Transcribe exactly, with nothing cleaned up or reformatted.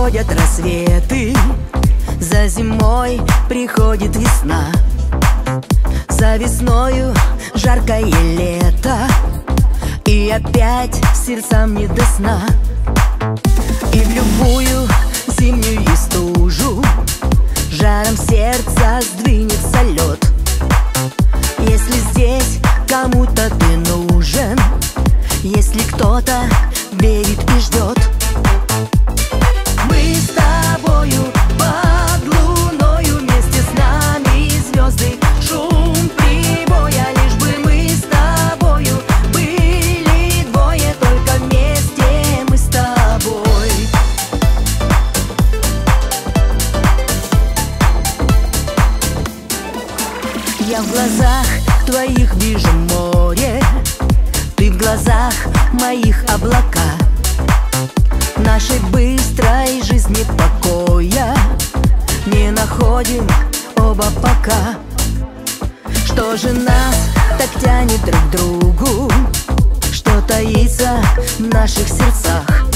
уходят рассветы, за зимой приходит весна, за весною жаркое лето, и опять сердцам не до сна. И в любую зимнюю стужу жаром сердца сдвинется лед. Если здесь кому-то ты нужен, если кто-то верит и ждет, мы с тобою под луною, вместе с нами звезды, шум прибоя, лишь бы мы с тобою были двое, только вместе мы с тобой. Я в глазах твоих вижу море, ты в глазах моих облака. Нашей быстрой жизни покоя не находим оба пока. Что же нас так тянет друг к другу? Что таится в наших сердцах?